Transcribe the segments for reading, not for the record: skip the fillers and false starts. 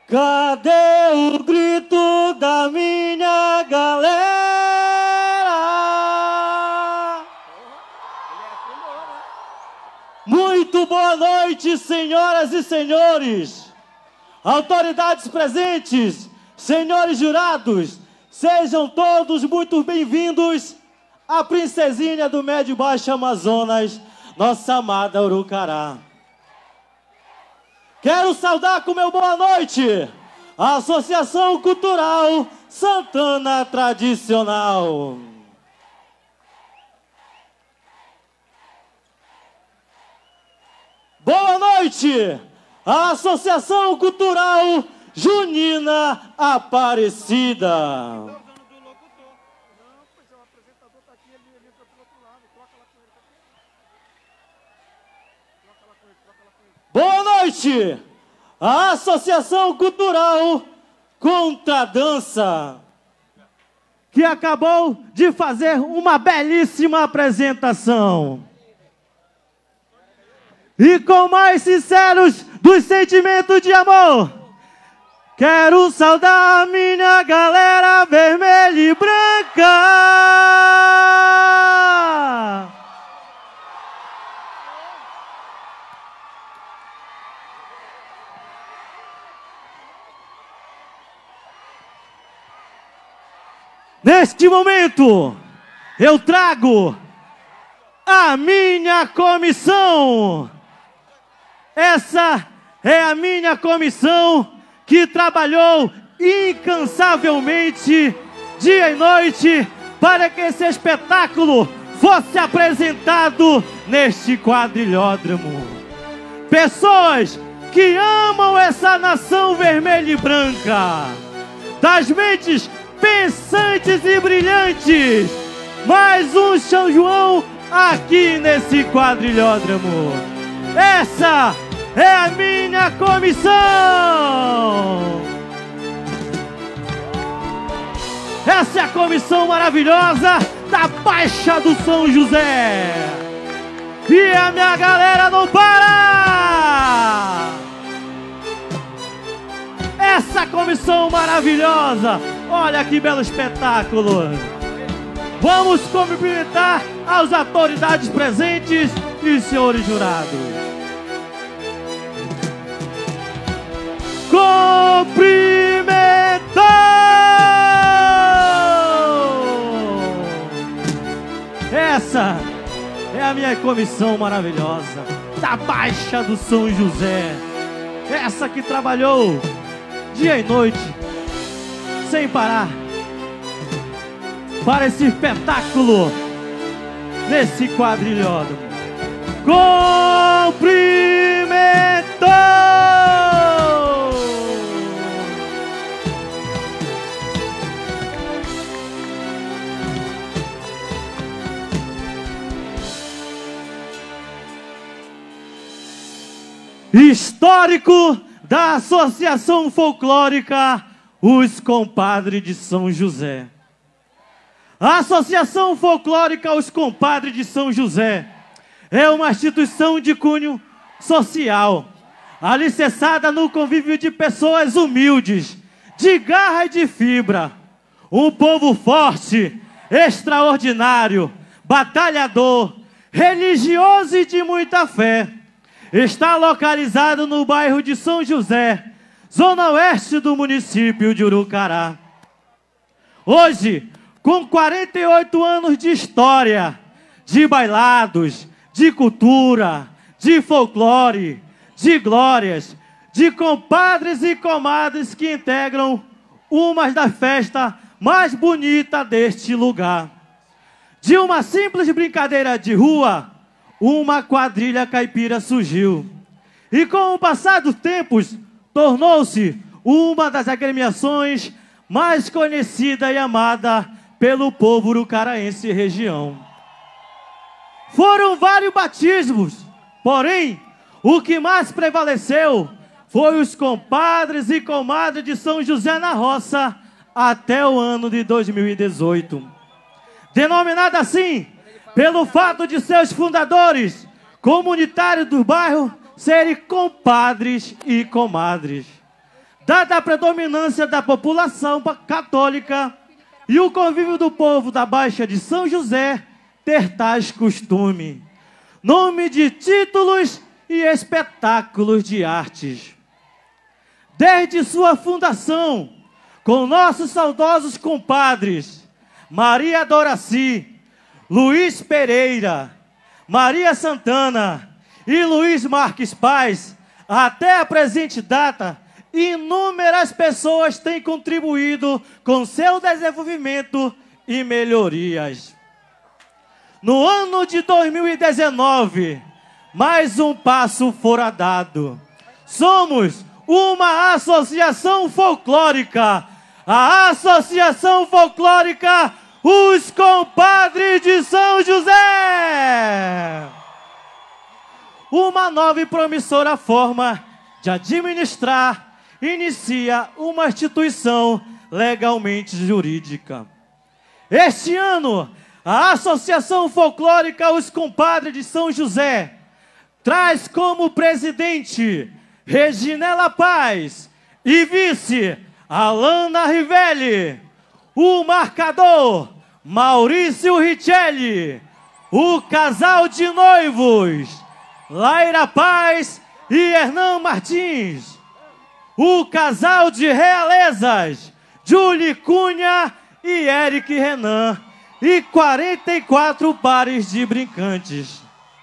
Cadê o grito da minha galera? Muito boa noite, senhoras e senhores, autoridades presentes, senhores jurados, sejam todos muito bem-vindos à princesinha do Médio e Baixo Amazonas, nossa amada Urucará. Quero saudar com meu boa noite a Associação Cultural Santana Tradicional. Boa noite a Associação Cultural Junina Aparecida. Boa noite à Associação Cultural Contradança, que acabou de fazer uma belíssima apresentação. E com mais sinceros dos sentimentos de amor, quero saudar a minha galera vermelha e branca. Neste momento, eu trago a minha comissão. Essa é a minha comissão que trabalhou incansavelmente, dia e noite, para que esse espetáculo fosse apresentado neste quadrilhódromo. Pessoas que amam essa nação vermelha e branca, das mentes pensantes e brilhantes, mais um São João aqui nesse quadrilhódromo. Essa é a minha comissão. Essa é a comissão maravilhosa da Baixa do São José. E a minha galera não para! Essa comissão maravilhosa, olha que belo espetáculo. Vamos cumprimentar as autoridades presentes e senhores jurados. Cumprimentou! Essa é a minha comissão maravilhosa da Baixa do São José. Essa que trabalhou dia e noite, sem parar, para esse espetáculo, nesse quadrilhódromo. Cumprimentou! Histórico da Associação Folclórica Os Compadres de São José. A Associação Folclórica Os Compadres de São José é uma instituição de cunho social, alicerçada no convívio de pessoas humildes, de garra e de fibra. Um povo forte, extraordinário, batalhador, religioso e de muita fé. Está localizado no bairro de São José, zona oeste do município de Urucará. Hoje, com 48 anos de história, de bailados, de cultura, de folclore, de glórias, de compadres e comadres que integram uma das festas mais bonitas deste lugar. De uma simples brincadeira de rua, uma quadrilha caipira surgiu. E com o passar dos tempos, tornou-se uma das agremiações mais conhecida e amada pelo povo urucaraense e região. Foram vários batismos, porém, o que mais prevaleceu foi os compadres e comadres de São José na Roça até o ano de 2018. Denominada assim, pelo fato de seus fundadores, comunitários do bairro, serem compadres e comadres. dada a predominância da população católica e o convívio do povo da Baixa de São José ter tais costumes, nome de títulos e espetáculos de artes. Desde sua fundação, com nossos saudosos compadres Maria Doraci, Luiz Pereira, Maria Santana e Luiz Marques Paz, até a presente data, inúmeras pessoas têm contribuído com seu desenvolvimento e melhorias. No ano de 2019, mais um passo fora dado. Somos uma associação folclórica, a Associação Folclórica Os Compadres de São José. Uma nova e promissora forma de administrar inicia uma instituição legalmente jurídica. Este ano, a Associação Folclórica Os Compadres de São José traz como presidente Reginela Paz e vice Alana Rivelli, o marcador Maurício Richelli, o casal de noivos Laira Paz e Hernan Martins, o casal de realezas Julie Cunha e Eric Renan e 44 pares de brincantes.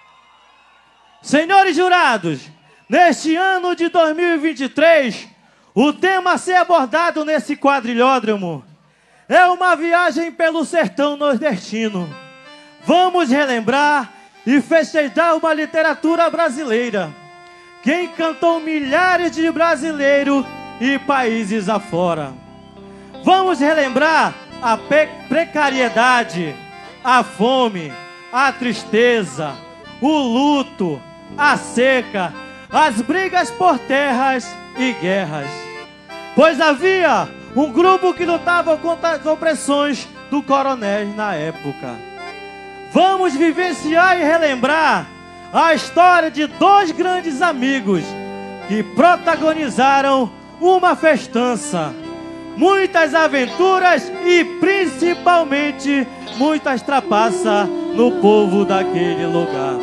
Senhores jurados, neste ano de 2023, o tema a ser abordado nesse quadrilhódromo é uma viagem pelo sertão nordestino. Vamos relembrar e festejar uma literatura brasileira que encantou milhares de brasileiros e países afora. Vamos relembrar a precariedade, a fome, a tristeza, o luto, a seca, as brigas por terras e guerras. Pois havia um grupo que lutava contra as opressões do coronéis na época. Vamos vivenciar e relembrar a história de dois grandes amigos que protagonizaram uma festança, muitas aventuras e principalmente muitas trapaças no povo daquele lugar.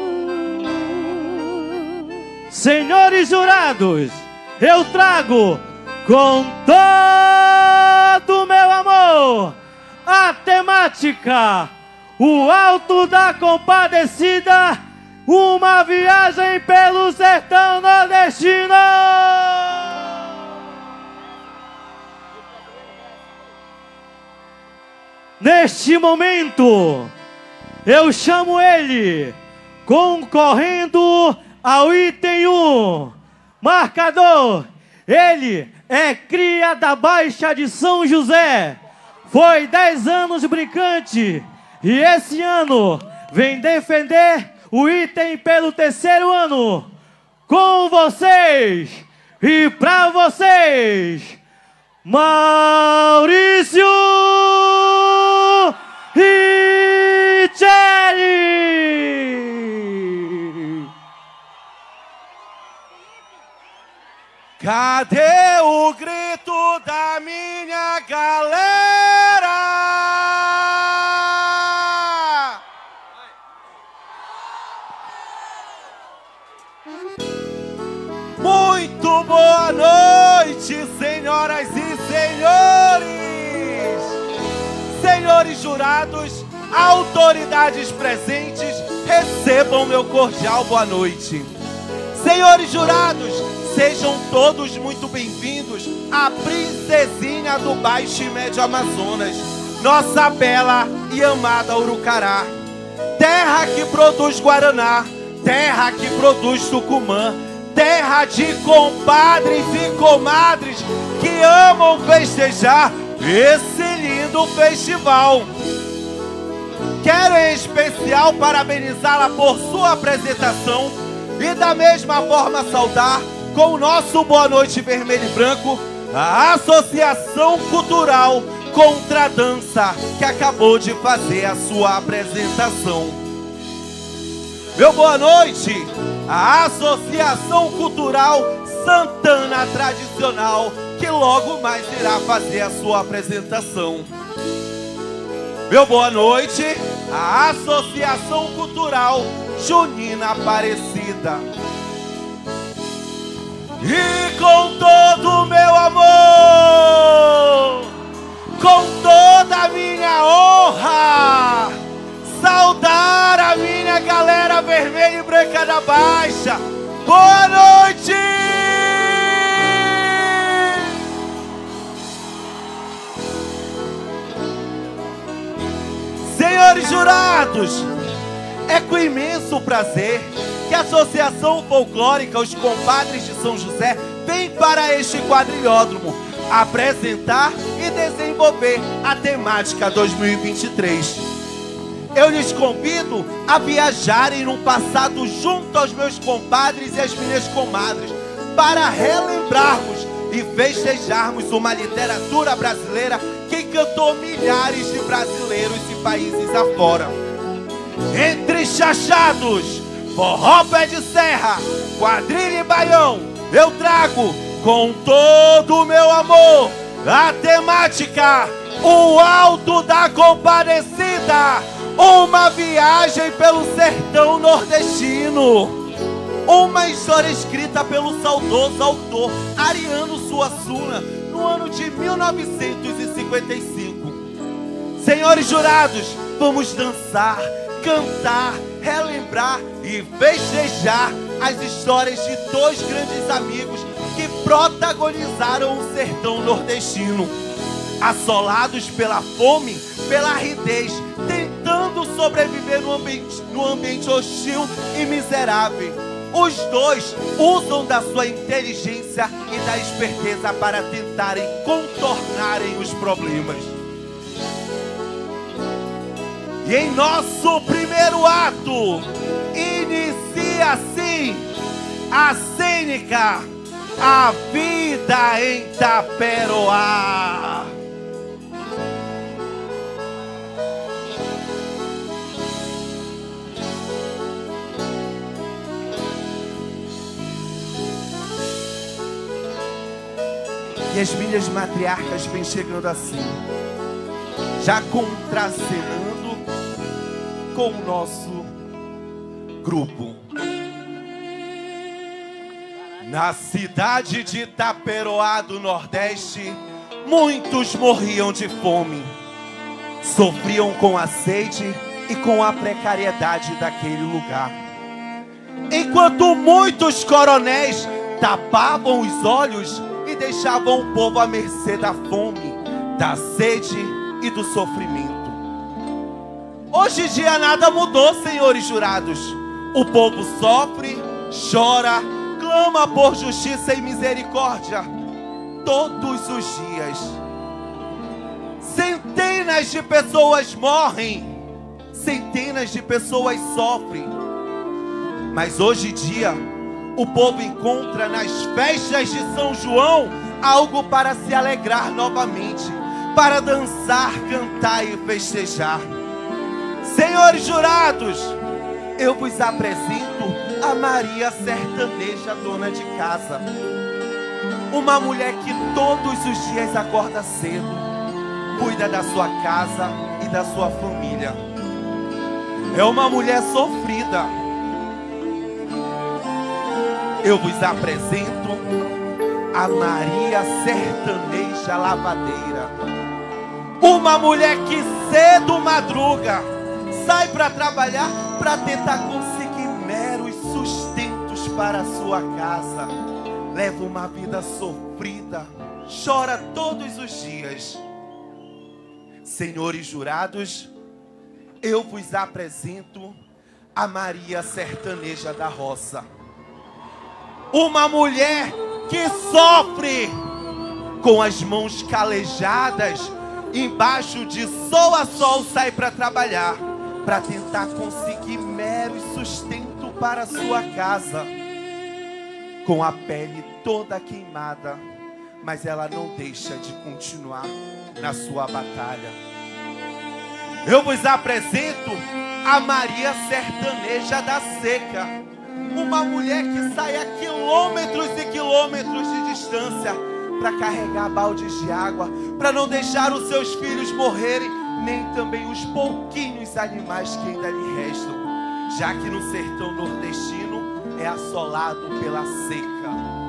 Senhores jurados, eu trago com todo o meu amor a temática O Alto da Compadecida, uma viagem pelo sertão nordestino. Neste momento, eu chamo ele, concorrendo ao item 1, marcador. Ele é cria da Baixa de São José, foi 10 anos brincante e esse ano vem defender o item pelo 3º ano. Com vocês e para vocês, Maurício Richelli. Cadê o grito da minha galera? Muito boa noite, senhoras e senhores! Senhores jurados, autoridades presentes, recebam meu cordial boa noite. Senhores jurados, sejam todos muito bem-vindos à princesinha do Baixo e Médio Amazonas, nossa bela e amada Urucará. Terra que produz Guaraná, terra que produz Tucumã, terra de compadres e comadres que amam festejar esse lindo festival. Quero em especial parabenizá-la por sua apresentação e da mesma forma saudar com o nosso Boa Noite Vermelho e Branco a Associação Cultural Contra a Dança, que acabou de fazer a sua apresentação. Meu boa noite, a Associação Cultural Santana Tradicional, que logo mais irá fazer a sua apresentação. Meu boa noite, a Associação Cultural Junina Aparecida. E com todo o meu amor, com toda a minha honra, saudar a minha galera vermelha e branca da Baixa. Boa noite! Senhores jurados, é com imenso prazer que a Associação Folclórica Os Compadres de São José vem para este quadrilhódromo apresentar e desenvolver a temática 2023. Eu lhes convido a viajarem no passado junto aos meus compadres e às minhas comadres para relembrarmos e festejarmos uma literatura brasileira que encantou milhares de brasileiros e países afora. Entre chachados, forró pé de serra, quadrilha e baião, eu trago com todo o meu amor a temática O Alto da Compadecida, uma viagem pelo sertão nordestino. Uma história escrita pelo saudoso autor Ariano Suassuna no ano de 1955. Senhores jurados, vamos dançar, cantar, relembrar e festejar as histórias de dois grandes amigos que protagonizaram o sertão nordestino. Assolados pela fome, pela aridez, tentando sobreviver no ambiente hostil e miserável. Os dois usam da sua inteligência e da esperteza para tentarem contornarem os problemas. E em nosso primeiro ato, inicia assim a cênica A Vida em Taperoá. E as minhas matriarcas vêm chegando assim, já contracenando com o nosso grupo. Na cidade de Taperoá do Nordeste, muitos morriam de fome, sofriam com a sede e com a precariedade daquele lugar. Enquanto muitos coronéis tapavam os olhos e deixavam o povo à mercê da fome, da sede e do sofrimento. Hoje em dia nada mudou, senhores jurados. O povo sofre, chora, clama por justiça e misericórdia todos os dias. Centenas de pessoas morrem, centenas de pessoas sofrem. Mas hoje em dia o povo encontra nas festas de São João algo para se alegrar novamente, para dançar, cantar e festejar. Senhores jurados, eu vos apresento a Maria Sertaneja, dona de casa. Uma mulher que todos os dias acorda cedo, cuida da sua casa e da sua família. É uma mulher sofrida. Eu vos apresento a Maria Sertaneja Lavadeira. Uma mulher que cedo madruga, sai para trabalhar para tentar conseguir meros sustentos para a sua casa. Leva uma vida sofrida, chora todos os dias. Senhores jurados, eu vos apresento a Maria Sertaneja da Roça. Uma mulher que sofre com as mãos calejadas, embaixo de sol a sol sai para trabalhar, para tentar conseguir mero sustento para a sua casa. Com a pele toda queimada, mas ela não deixa de continuar na sua batalha. Eu vos apresento a Maria Sertaneja da Seca. Uma mulher que sai a quilômetros e quilômetros de distância para carregar baldes de água, para não deixar os seus filhos morrerem, nem também os pouquinhos animais que ainda lhe restam, já que no sertão nordestino é assolado pela seca.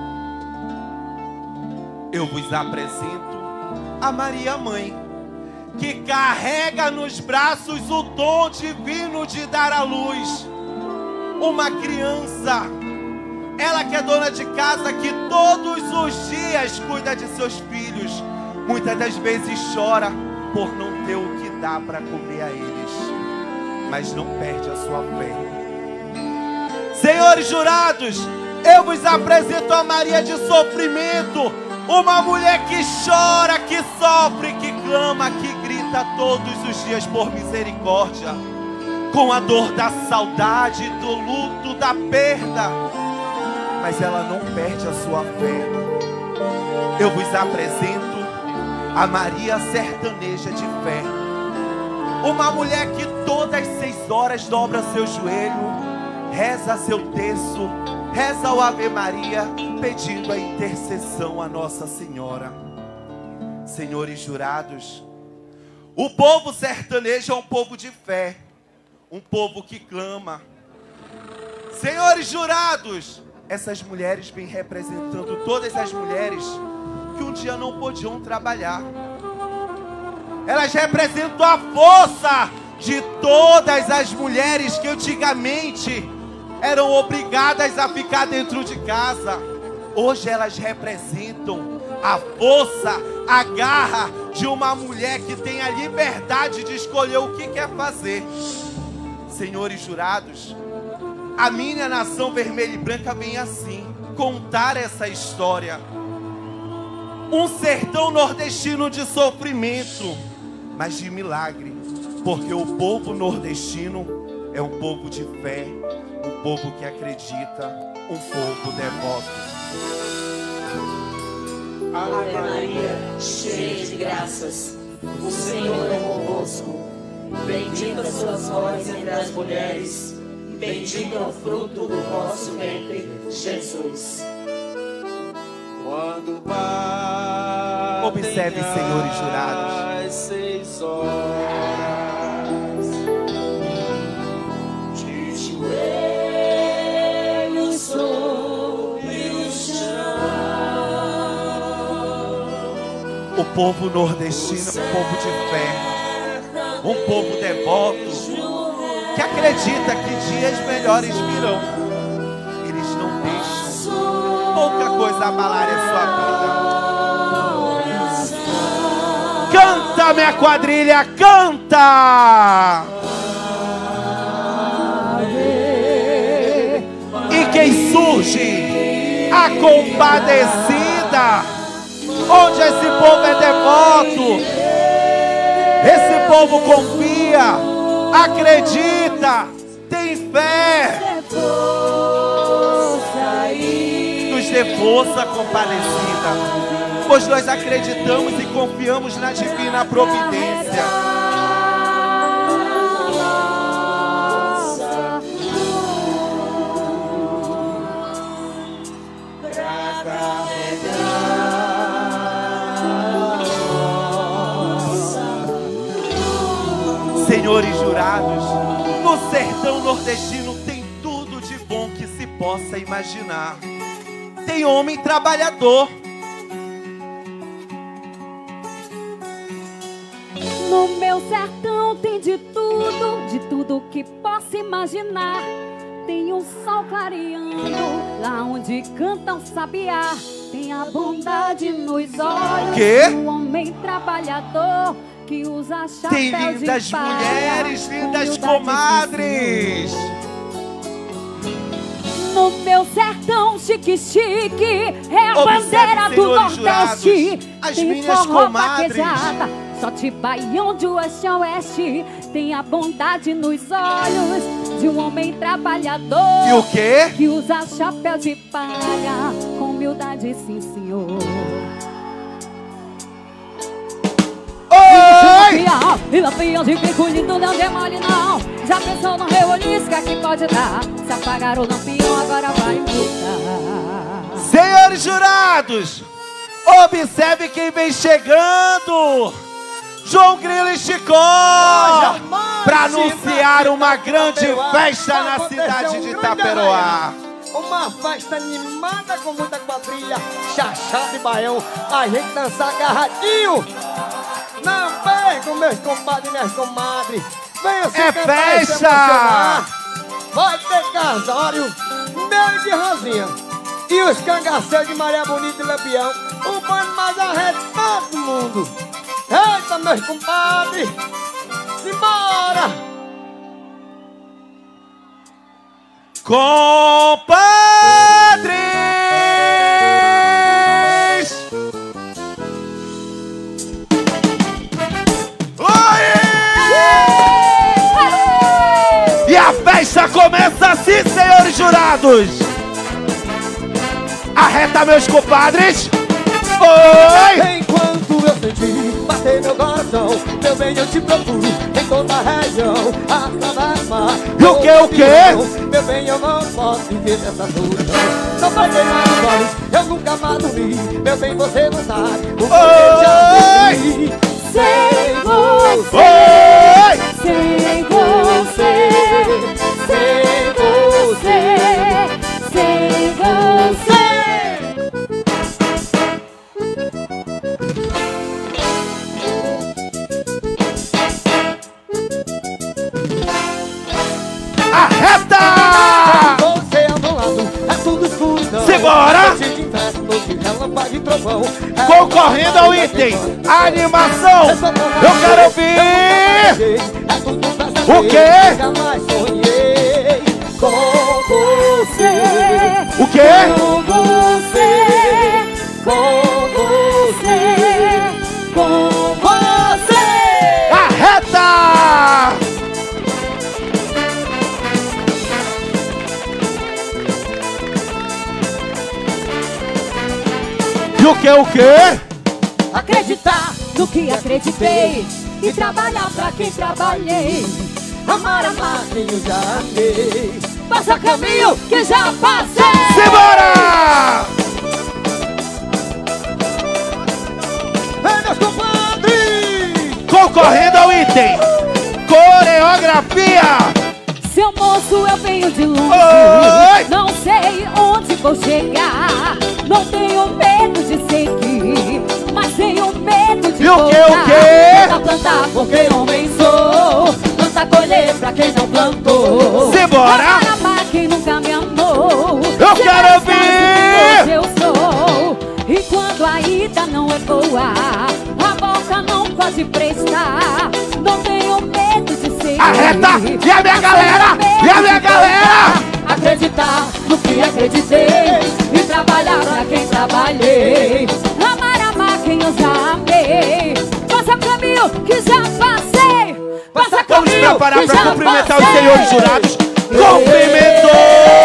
Eu vos apresento a Maria Mãe, que carrega nos braços o dom divino de dar à luz uma criança. Ela que é dona de casa, que todos os dias cuida de seus filhos, muitas das vezes chora por não ter o que dar para comer a eles, mas não perde a sua fé. Senhores jurados, eu vos apresento a Maria de sofrimento, uma mulher que chora, que sofre, que clama, que grita todos os dias por misericórdia, com a dor da saudade, do luto, da perda, mas ela não perde a sua fé. Eu vos apresento a Maria sertaneja de fé, uma mulher que todas as 6 horas dobra seu joelho, reza seu terço, reza o Ave Maria, pedindo a intercessão a Nossa Senhora. Senhores jurados, o povo sertanejo é um povo de fé, um povo que clama. Senhores jurados, essas mulheres vêm representando todas as mulheres que um dia não podiam trabalhar. Elas representam a força de todas as mulheres que antigamente eram obrigadas a ficar dentro de casa. Hoje elas representam a força, a garra de uma mulher que tem a liberdade de escolher o que quer fazer. Senhores jurados, a minha nação vermelha e branca vem assim contar essa história. Um sertão nordestino de sofrimento, mas de milagre, porque o povo nordestino é um povo de fé, um povo que acredita, um povo devoto. Ave Maria, cheia de graças, o Senhor é convosco. Bendita sois vós entre as mulheres, bendito é o fruto do vosso ventre, Jesus. Quando batem Observe, senhores jurados, as 6 horas, De joelhos sobre o chão, o povo nordestino é um povo de fé, um povo devoto, que acredita que dias melhores virão. Eles não deixam pouca coisa abalar a sua vida. Canta, minha quadrilha, canta! E quem surge? A compadecida. Onde esse povo é devoto, esse povo confia, acredita, tem fé. Nos dê força, compadecida, pois nós acreditamos e confiamos na divina providência. Senhores jurados, no sertão nordestino tem tudo de bom que se possa imaginar. Tem homem trabalhador, no meu sertão tem de tudo que possa imaginar. Tem um sol clareando, lá onde canta o sabiá. Tem a bondade nos olhos do homem trabalhador, que usa chapéu tem de lindas palha, mulheres, lindas humildade comadres. No meu sertão chique, é a Observe, bandeira do senhores Nordeste. jurados, as Tem minhas forró comadres. vaquejada, shot baião de oeste a oeste. Tem a bondade nos olhos de um homem trabalhador, E o quê? que usa chapéu de palha, com humildade, sim senhor. Oi! E lampião de bico lindo não demole não. Já pensou no reoliço que aqui pode pode dar. Se apagar o lampião, agora vai mudar. Senhores jurados, observe quem vem chegando. João Grilo e Chicó, para anunciar uma grande festa na cidade de Itaperoá. Uma festa animada com muita quadrilha, chachá de baião, a gente dançar agarradinho. Não percam, meus compadres e minhas comadres. Venham se cantar e se emocionar. Vai ter casório, meio de Rosinha e os cangaceiros de Maria Bonita e Lampião. O bando mais arretado do mundo. Eita, meus compadres, simbora! Compadres! Oi! E a festa começa assim, senhores jurados! Arreta, meus compadres! Oi! Enquanto eu sentir bater meu coração, meu bem, eu te procuro em toda a região. E o quê? Meu bem, eu não posso viver nessa solidão. Não paguei mais olhos, eu nunca mais dormi. Meu bem, você não sabe o que eu já vivi. Sem você, Oi! sem você, sem você, sem você. Arreta! Você ao meu lado, é tudo escuridão. Simbora! Noite de inverno, noite de relâmpago e trovão. Concorrendo ao item animação, eu quero ouvir. O quê? Jamais sonhei com você. O quê? Com você, com você, com você. Arreta! E o quê? Acreditar no que acreditei e trabalhar pra quem trabalhei. Amar quem eu já amei. Passa caminho que já passei. Simbora! Vem, meus compadres! Concorrendo ao item coreografia. Seu moço, eu venho de longe. Oi! Não sei onde vou chegar. Não tenho medo de seguir, mas tenho medo de E o voltar. quê? Pra plantar porque homem sou. Plantar colher pra quem não plantou. Simbora! Amar quem nunca me amou. Eu quero ouvir! Hoje eu sou. E quando a ida não é boa, a volta não pode prestar. Não tenho medo de seguir. Arreta! E a minha galera? E a minha galera? Acreditar no que acreditei e trabalhar pra quem trabalhei. Amar quem eu já amei. Passa caminho que já passei. Passa Vamos caminho preparar que para já cumprimentar passei. os senhores jurados. Cumprimentou!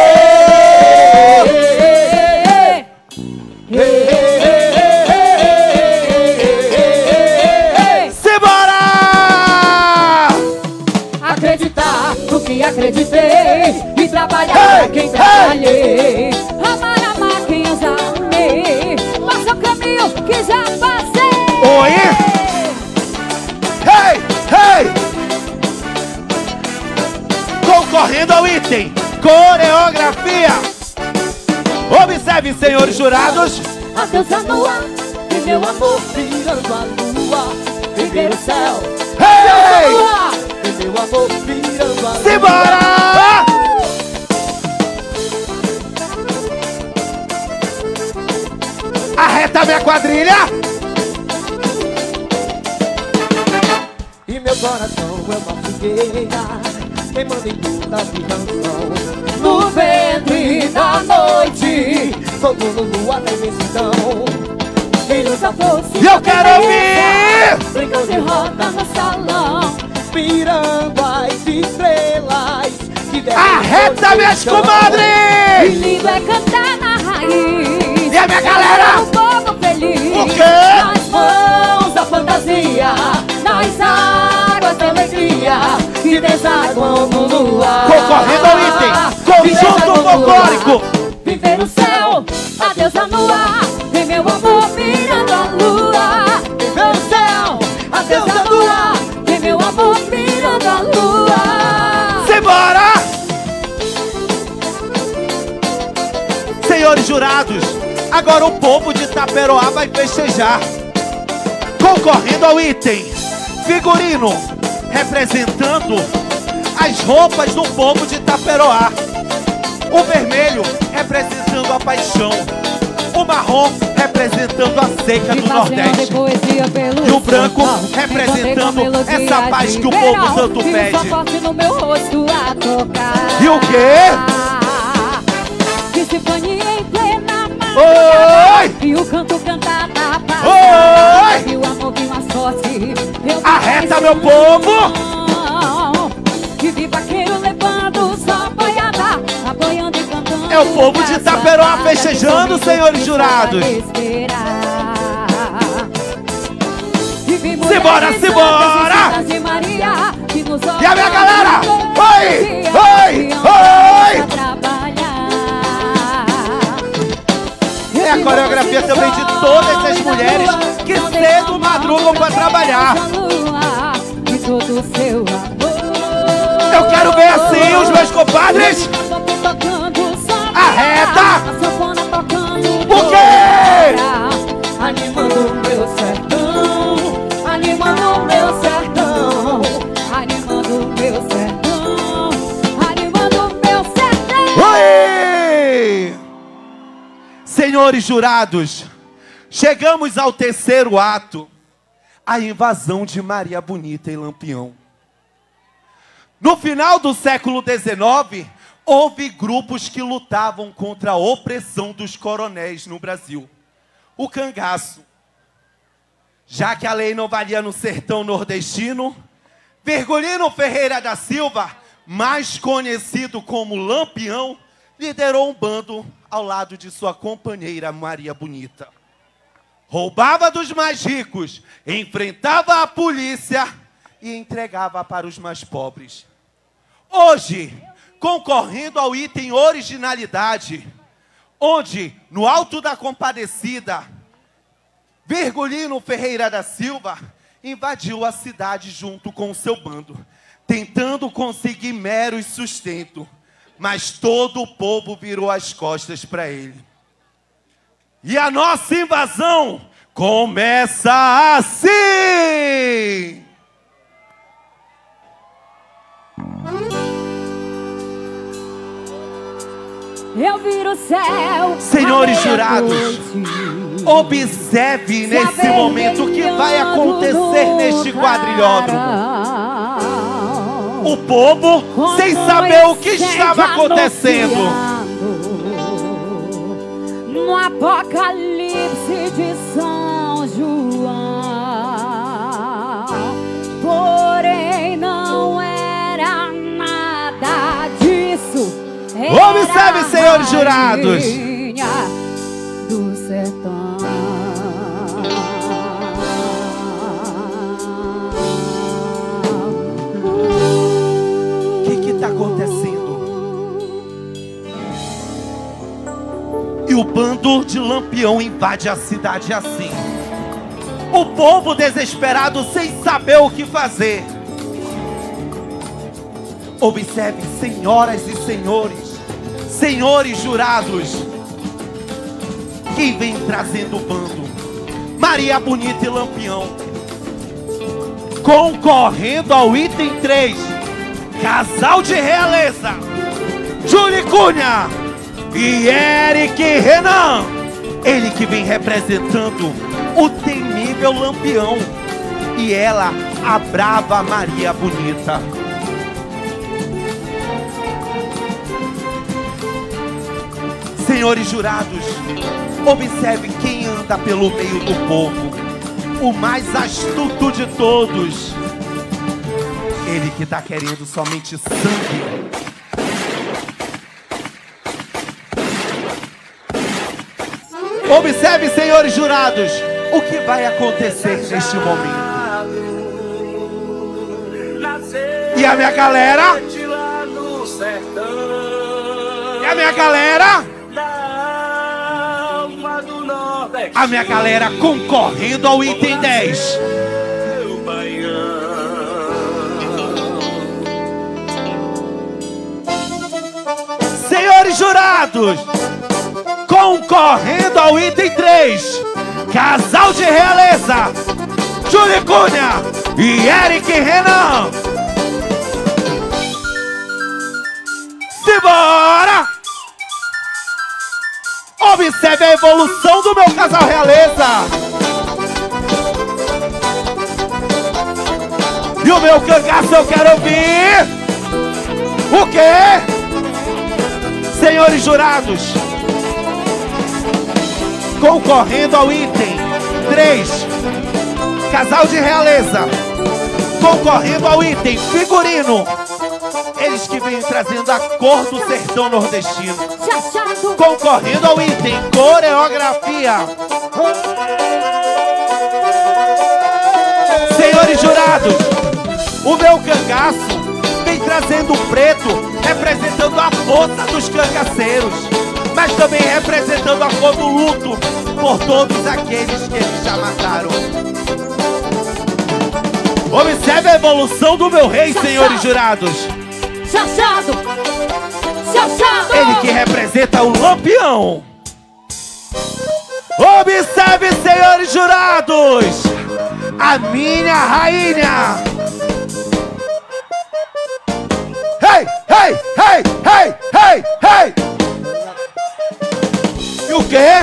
Simbora! Acreditar no que acreditei e trabalhar pra quem trabalhei. Amar quem eu já amei. Passa o caminho que já passei. Oi! Hey! Concorrendo ao item coreografia. Observe, senhores jurados. Adeus a lua e meu amor Virando a lua, viver o céu. Hey! lua. E meu amor virando a lua. Simbora! Arreta minha quadrilha. E meu coração é uma fogueira queimando em toda a canção. No ventre da noite, Fogo no lua da imensidão. quem nunca fosse E eu quero ouvir. brincando de roda no salão. Virando as estrelas que devem Arreta minhas E comadres. lindo é cantar na raiz. E a minha galera? Um povo feliz. O quê? Nas mãos da fantasia, nas águas da alegria que desaguam no luar. Concorrendo ao item folclórico. Viver o céu, adeus a lua. Vem meu amor mirando a lua. Viver o céu, adeus a lua. Vem meu amor mirando a lua. Simbora! Senhores jurados, agora o povo de Itaperoá vai festejar. Concorrendo ao item figurino, representando as roupas do povo de Itaperoá. O vermelho representando a paixão. O marrom representando a seca do Nordeste. E o branco representando essa paz que o povo tanto pede. E o quê? Que se banhe em plena mar. Oi! E o canto cantado da paz. Oi! E o amor vem mais forte. Arreta, meu povo! Que vi vaqueiro levando só boiada, apoiando e cantando. É o povo de Itaperoá festejando, senhores jurados. Simbora, simbora! E a minha galera! Oi! Oi! Oi! É a coreografia também de todas as mulheres que cedo madrugam para trabalhar. Eu quero ver assim os meus compadres. Arreta! O quê? Animando o meu sertão, animando o meu sertão, animando o meu sertão, animando o meu sertão. Oi! Senhores jurados, chegamos ao terceiro ato, a invasão de Maria Bonita em Lampião. No final do século XIX, houve grupos que lutavam contra a opressão dos coronéis no Brasil. O cangaço. Já que a lei não valia no sertão nordestino, Virgulino Ferreira da Silva, mais conhecido como Lampião, liderou um bando ao lado de sua companheira Maria Bonita. Roubava dos mais ricos, enfrentava a polícia e entregava para os mais pobres. Hoje, concorrendo ao item originalidade, onde, no Alto da Compadecida, Virgulino Ferreira da Silva invadiu a cidade junto com o seu bando, tentando conseguir mero sustento, mas todo o povo virou as costas para ele. E a nossa invasão começa assim! Eu viro o céu. Senhores jurados, observe nesse momento o que vai acontecer neste quadrilhódromo. O povo sem saber o que estava acontecendo. No Apocalipse de São João. Porém não era nada disso. Observe, senhores jurados. Do sertão. O que está acontecendo? E o bando de Lampião invade a cidade assim. O povo desesperado sem saber o que fazer. Observe, senhoras e senhores, senhores jurados, quem vem trazendo o bando? Maria Bonita e Lampião. Concorrendo ao item 3, casal de realeza, Júlio Cunha e Eric Renan. Ele que vem representando o temível Lampião e ela, a brava Maria Bonita. Senhores jurados, observe quem anda pelo meio do povo, o mais astuto de todos. Ele que está querendo somente sangue. Observe, senhores jurados, o que vai acontecer neste momento. E a minha galera? a minha galera? Da alma do Nordeste. A minha galera concorrendo ao item 10. Meu Baião. Senhores jurados, concorrendo ao item 3, casal de realeza, Júlio Cunha e Eric Renan. Simbora! Observe a evolução do meu casal realeza. E o meu cangaço eu quero ouvir. O quê? Senhores jurados, concorrendo ao item 3, casal de realeza, concorrendo ao item figurino, eles que vêm trazendo a cor do sertão nordestino, concorrendo ao item coreografia. Senhores jurados, o meu cangaço vem trazendo o preto, representando a força dos cangaceiros, mas também representando a cor do luto por todos aqueles que eles já mataram. Observe a evolução do meu rei, senhores jurados. Chachado! Chachado! Ele que representa o lampião. Observe, senhores jurados, a minha rainha. Hey, hey, hey, hey, hey, hey. E o quê?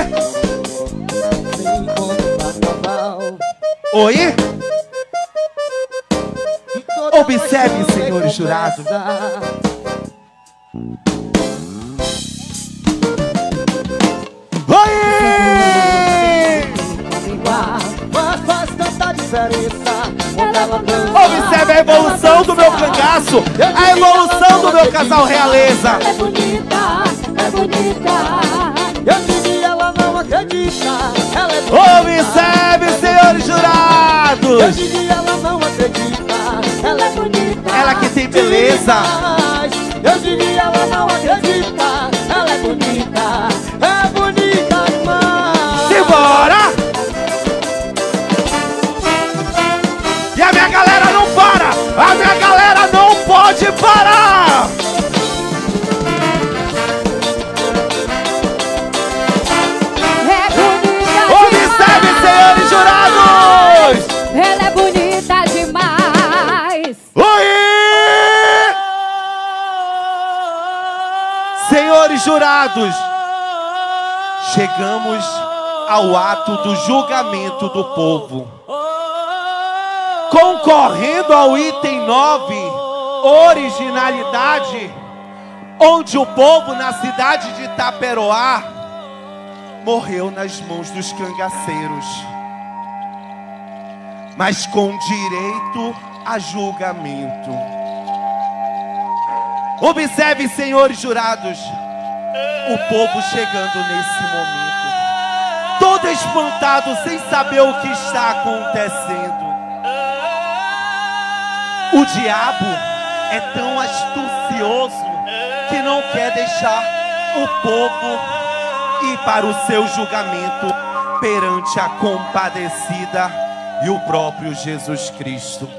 Oi? Observe, senhores jurados. Oi! Faz tanta diferença. Observe a evolução do meu cangaço, a evolução do meu casal realeza. É bonita, é bonita. Eu diria, ela não acredita. Ela é bonita. Observe, senhores Eu jurados. diria, ela não acredita. Ela é bonita. Ela que tem beleza. Eu diria, ela não acredita. Ela é bonita. É bonita demais. Simbora! E a minha galera não para! A minha galera não pode parar! É bonita Observe, senhores jurados! Ela é bonita demais. Oi! Senhores jurados, chegamos ao ato do julgamento do povo. Concorrendo ao item 9, originalidade, onde o povo na cidade de Itaperoá morreu nas mãos dos cangaceiros, mas com direito a julgamento. Observe, senhores jurados, o povo chegando nesse momento, todo espantado, sem saber o que está acontecendo. O diabo é tão astucioso que não quer deixar o povo ir para o seu julgamento perante a compadecida e o próprio Jesus Cristo.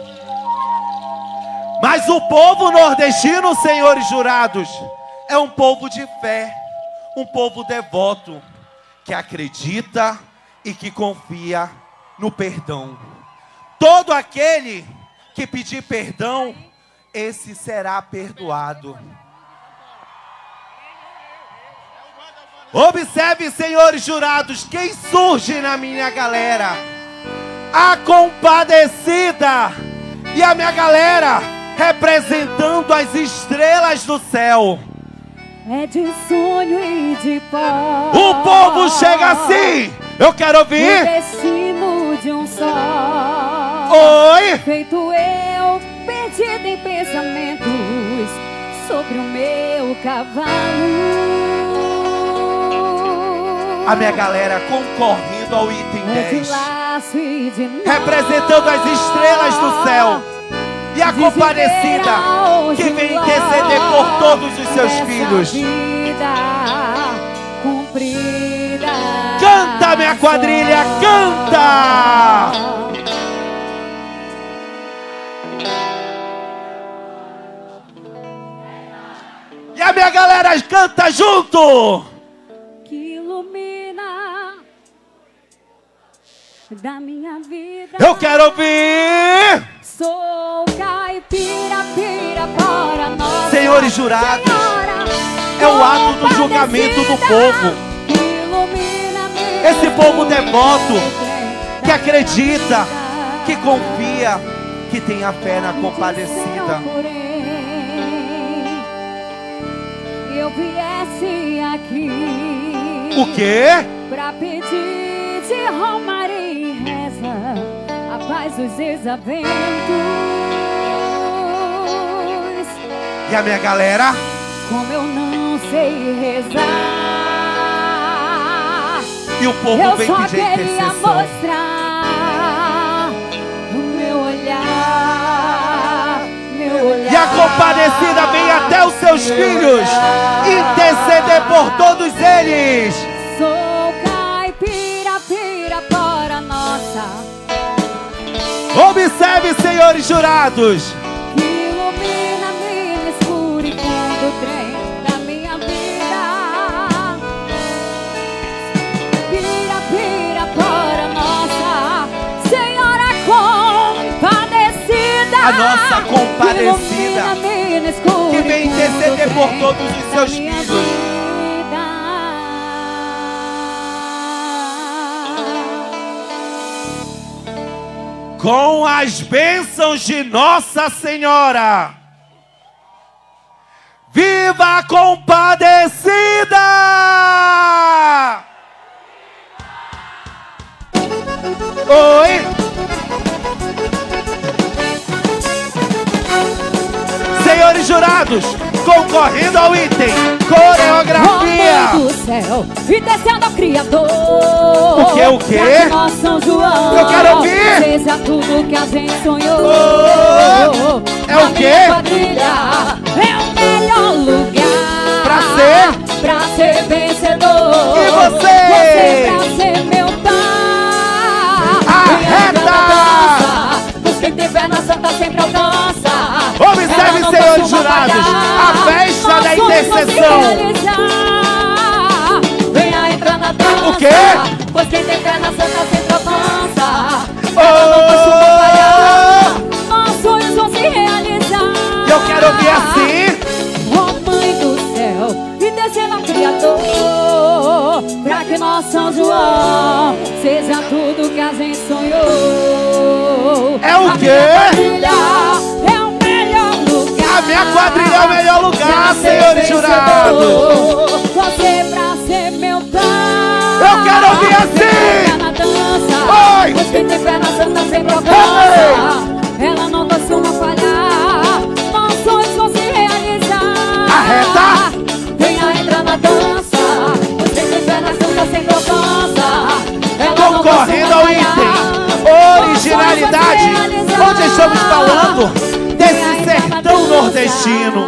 Mas o povo nordestino, senhores jurados, é um povo de fé, um povo devoto, que acredita e que confia no perdão. Todo aquele que pedir perdão, esse será perdoado. Observe, senhores jurados, quem surge na minha galera. A compadecida e a minha galera representando as estrelas do céu. É de sonho e de pó. O povo chega assim. Eu quero O ouvir. destino de um só. Oi. Feito eu, perdido em pensamentos sobre o meu cavalo. A minha galera concorrendo ao item É de 10. laço e de nó. Representando as estrelas do céu. E a compadecida que vem interceder por todos os seus filhos. cumprida. Canta, minha quadrilha, canta! E a minha galera canta junto! Que ilumina da minha vida. Eu quero ouvir! Sou caipira, pira, para nós. Senhores jurados, é o ato do julgamento do povo. Esse povo devoto, que acredita, que confia, que tem a fé na compadecida. Eu viesse aqui. O quê? Pra pedir de romaria e reza a paz dos desaventos. E a minha galera? Como eu não sei rezar, E o povo eu vem só pedir queria intercessão. mostrar o meu olhar, meu olhar. E a compadecida vem até os seus filhos interceder por todos eles. Sou caipira, pira, para nossa. Observe, senhores jurados. Que ilumina-me no escuro e fundo o trem da minha vida. Pira, pira, para nossa Senhora compadecida. A nossa compadecida, ilumina-me no escuro que vem e fundo interceder o por trem todos os da seus minha filhos. vida. Com as bênçãos de Nossa Senhora. Viva a compadecida! Oi! Senhores jurados, concorrendo ao item coreografia. Mãe do céu e descendo ao Criador. O quê, o quê? Pra que nós São João, Eu quero ouvir. seja tudo que a gente sonhou. Oh, é o quê? A minha quadrilha é o melhor lugar pra ser vencedor. E você? Pra ser meu par. Arreta! Pois quem tem fé na santa sempre alcança. Observe, senhores jurados, a festa da intercessão. Venha entrar na dança. O quê? Pois quem tem fé na santa sempre avança. Oh! Nossos sonhos vão se realizar. Eu quero ouvir assim. Oh, Mãe do céu, e descendo ao Criador, pra que nós São João seja tudo que a gente sonhou. É o quê? É o melhor lugar. A minha quadrilha é o melhor lugar, senhores jurados. Você pra ser meu pai. Eu quero ouvir assim. Na dança. Oi. Pois quem tem fé na santa sempre alcança. Ela não costuma falhar. Nossos sonhos vão se realizar. Arreta. Venha entrar na dança. Pois quem tem fé na santa sempre alcança. Ela não Concorrendo costuma ao falhar. item originalidade, onde estamos falando desse sertão nordestino.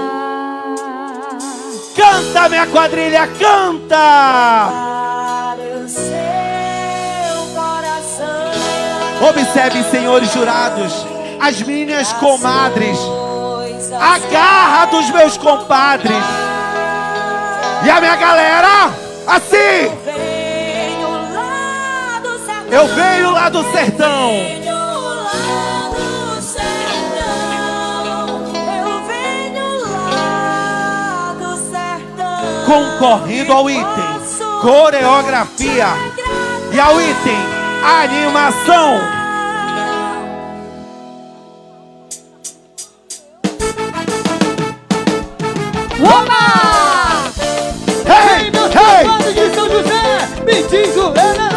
Canta, minha quadrilha, canta! Para o seu coração. Observem, senhores jurados, as minhas comadres, a garra dos meus compadres. E a minha galera, assim. Eu venho lá do sertão. Concorrendo ao item coreografia e ao item animação. Oba! Hey, hey! De São José, me diz o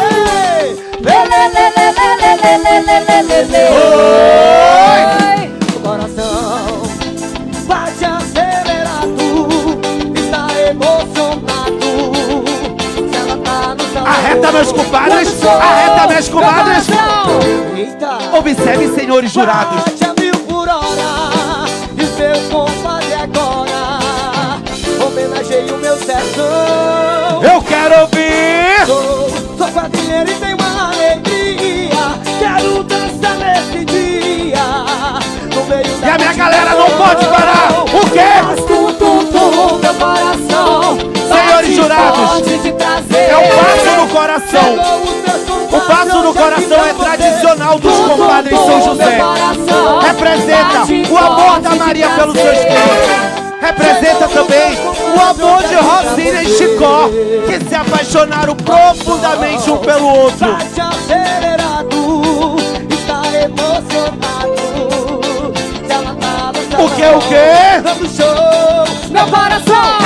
Oi! o coração bate acelerado, está emocionado. Se ela tá no salão, Arreta, meus compadres! Arreta, minhas comadres! Eita! Observe, senhores jurados. Bate a 1000 por hora, e os meus compadres agora homenageio meu meu sertão. Eu quero ouvir. Sou quadrilheiro e tenho uma alegria. Quero dançar nesse dia. No meio da E a minha galera não pode parar. O quê? Faz tum, meu coração. Senhores jurados, Forte de prazer. é o passo do coração. O passo do coração é tradicional dos compadres São José. Representa o amor da Maria pelos seus filhos. Representa também o amor de Rosina e Chicó, que se apaixonaram profundamente um pelo outro. Tá acelerado, está emocionado. Ela tá dançando. O quê? Dando show, Meu coração.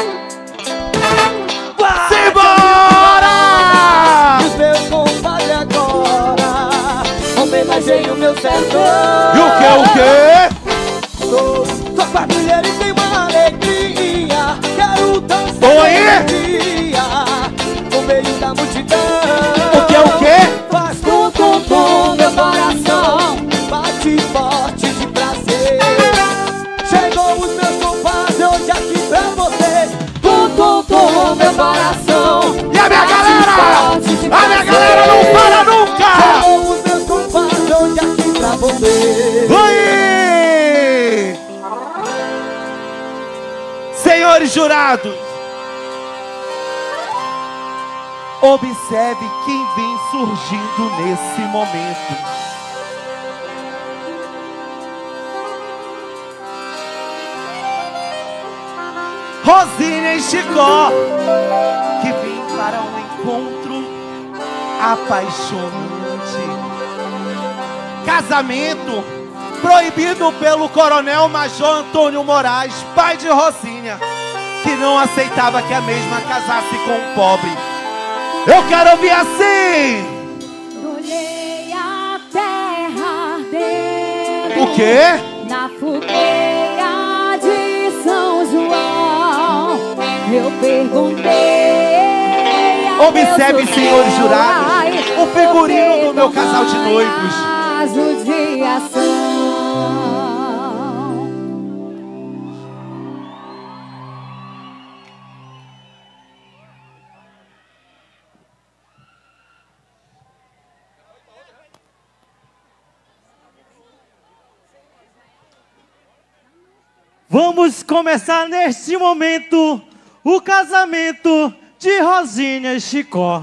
Simbora! os meus compadres agora homenageiem o meu sertão. E o quê? Sou quadrilheiro e tenho uma alegria. Quero dançar Oi? nesse dia. No meio da multidão. O quê? Faz Tum, meu coração. bate forte de prazer. Chegou os meus compadres hoje aqui pra você. Tum, meu coração. E a minha galera? A minha galera não para nunca! Chegou os meus compadres hoje aqui pra você. Oi! Senhores jurados, observe quem vem surgindo nesse momento. Rosina e Chicó, que vem para um encontro apaixonante. Casamento proibido pelo coronel Major Antônio Moraes, pai de Rosínia, que não aceitava que a mesma casasse com um pobre. Eu quero ouvir assim. Olhei a terra ardendo. O quê? Na fogueira de São João, eu perguntei a Observe, Deus, senhores meu jurados, Pai, o figurino por que do meu casal de noivos. a judiação. Vamos começar neste momento o casamento de Rosínia e Chicó.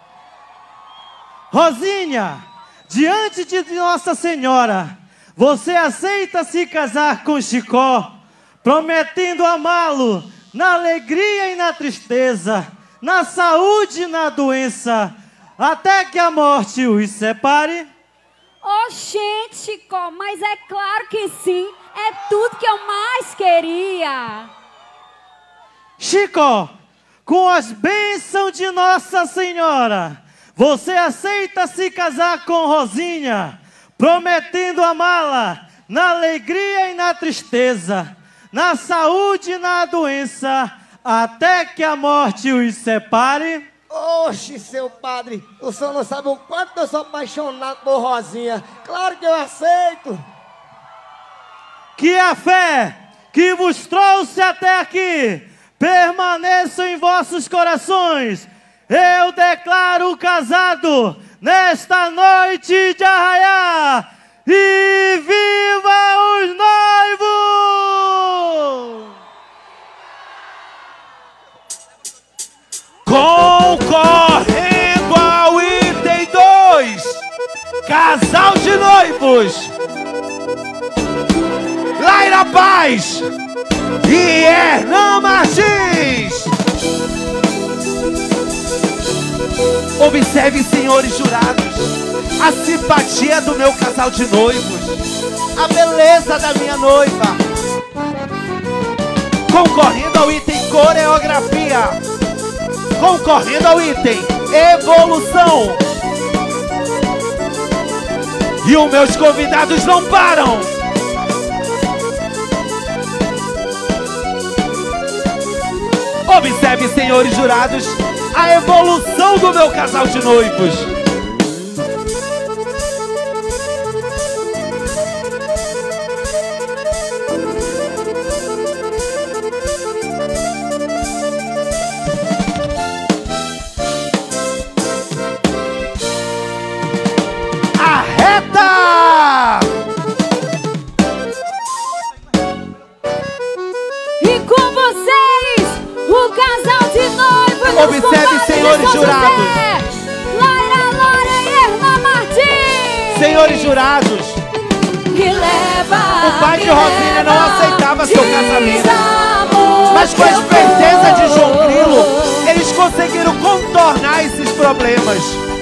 Rosínia, diante de Nossa Senhora, você aceita se casar com Chicó, prometendo amá-lo na alegria e na tristeza, na saúde e na doença, até que a morte os separe? Oxente, Chicó, mas é claro que sim. É tudo que eu mais queria. Chicó, com as bênçãos de Nossa Senhora, você aceita se casar com Rosínia, prometendo amá-la na alegria e na tristeza, na saúde e na doença, até que a morte os separe? Oxe, seu padre, o senhor não sabe o quanto eu sou apaixonado por Rosinha. Claro que eu aceito. Que a fé que vos trouxe até aqui permaneça em vossos corações. Eu declaro casado nesta noite de arraiá. E viva os noivos! Concorrendo ao item 2, casal de noivos, Laira Paz e Hernan Martins. Observe, senhores jurados, a simpatia do meu casal de noivos, a beleza da minha noiva. Concorrendo ao item coreografia, concorrendo ao item evolução. E os meus convidados não param. Observe, senhores jurados, a evolução do meu casal de noivos. Observe, senhores jurados. Senhores jurados, o pai de Rosinha não aceitava seu casamento, mas com a esperteza de João Grilo, eles conseguiram contornar esses problemas.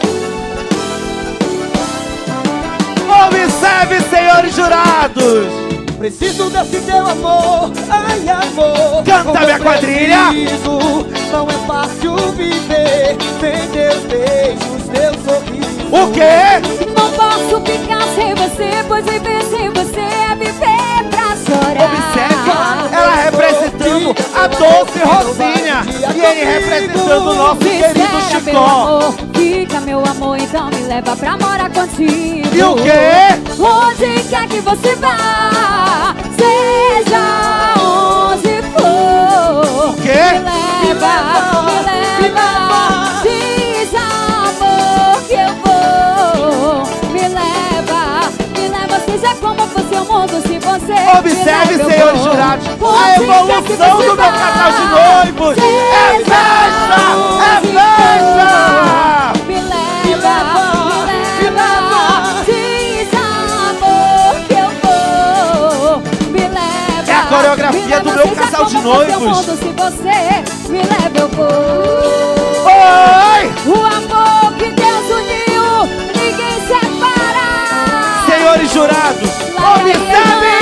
Observe, senhores jurados. Preciso desse teu amor, ai amor. Canta minha quadrilha. Não é fácil viver sem teus beijos, teus sorrisos. O quê? Não posso ficar sem você, pois viver sem você é viver pra chorar. Observe, ela representando a doce Rosinha e ele representando o nosso querido Chicó. Fica, meu amor, então me leva pra morar contigo. E o quê? Onde quer que você vá, seja onde for. O quê? Me leva. Diz amor que eu vou. Me leva, seja como fosse o mundo se você. Observe, senhores jurados, a evolução do meu casal de noivos. É festa! É festa! Me leva. Diz amor que eu vou. Me leva. É a coreografia do meu casal de noivos. Se você me leva, eu vou. Oi! O amor que Deus uniu, ninguém separa. Senhores jurados, observe!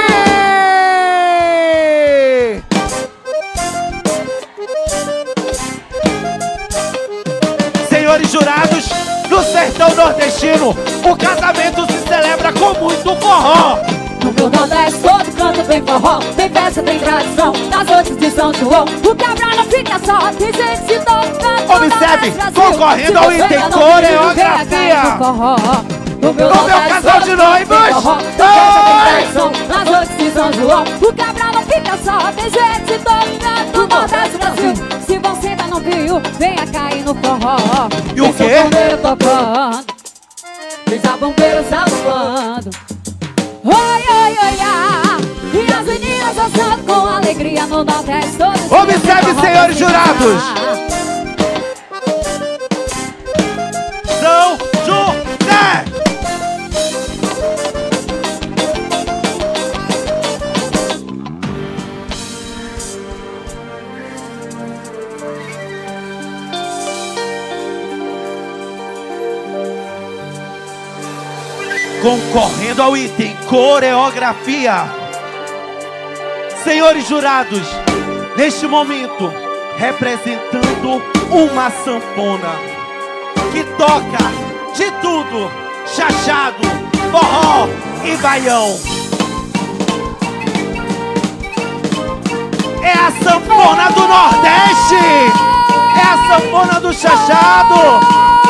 Senhores jurados, no sertão nordestino, o casamento se celebra com muito forró. No meu Nordeste todo canto tem forró, tem festa, tem tradição. Nas noites de São João, o quebrar não fica só, tem gente de todo canto. Observe, concorrendo ao item coreografia. No meu casal de noivos. Nas noites de São João, o quebrar não fica só, tem gente de todo canto. Nordeste Brasil, se você ainda não viu, venha cair no forró. E o quê? Tem bombeiro tocando, tem bombeiro salvando. Oi, oi, oi, ah. E as meninas dançando com alegria no Nordeste. Observe, senhores jurados. São José. Concorrendo ao item coreografia. Senhores jurados, neste momento, representando uma sanfona que toca de tudo: chachado, forró e baião. É a sanfona do Nordeste! É a sanfona do chachado!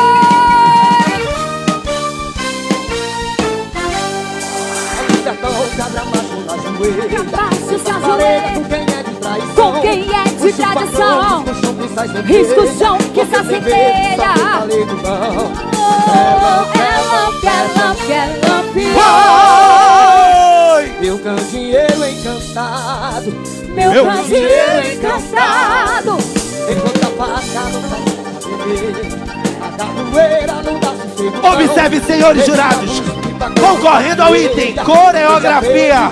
Com quem é de tradição, risco o chão que está sem telha. Meu candeeiro encantado, meu candeeiro encantado. enquanto a faca não dá pra beber, a capoeira não dá sossego. Observe, senhores jurados, concorrendo ao item coreografia.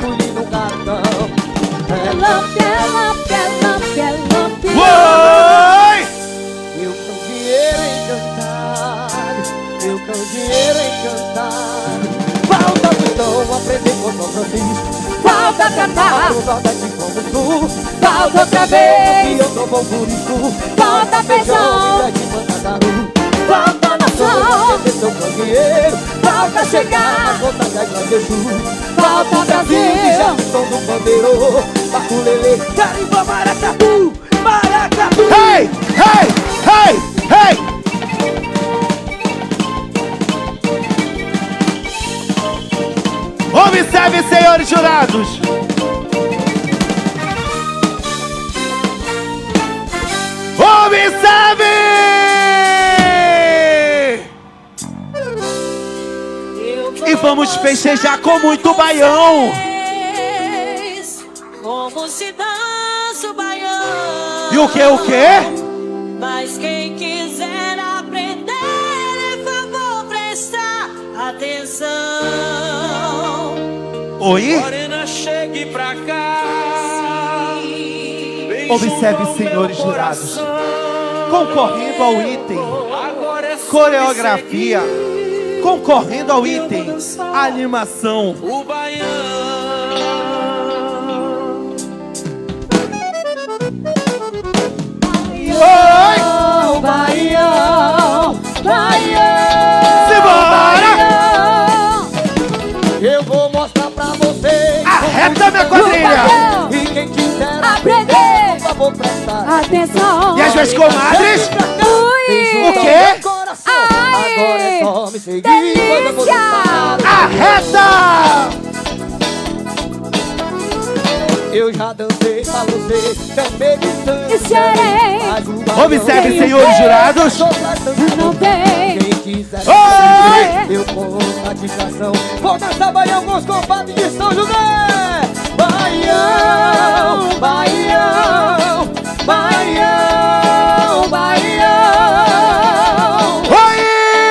Oi! Meu candeeiro encantado, meu candeeiro encantado. Falta então aprender com nossa vista. Falta cantar, Falta de como tu. falta outra vez. E eu tô bom por isso. Falta beijão, falta noção. Seu candeeiro, Falta chegar, volta da Igreja. falta Brasil. Som do pandeiro, baculele, carimba, maracatu, maracatu. Hey, hey, hey, hey! Observe, senhores jurados. Observe! E vamos festejar com muito baião. Como se dança o baião. E o que, o quê? Mas quem quiser aprender, é favor prestar atenção. Oi? Morena, chegue pra cá. Observe, senhores jurados, concorrendo ao item coreografia, concorrendo ao item animação. O baião. Oi! Baião, Baião, Simbora! eu vou mostrar pra vocês. Arreta minha quadrilha! E quem quiser Aprender, por favor, prestar atenção. E as minhas comadres? Ui. O quê? Ai. Agora é só me seguir, pois eu vou Delícia. dançar. Arreta! Eu já dancei pra você, também me Serei. Observe, senhores jurados. Não tem. Quem quiser Oi! eu conto a distração. Vou dançar baião com os compadres de São José. Baião, Baião, Baião, Baião. Oi!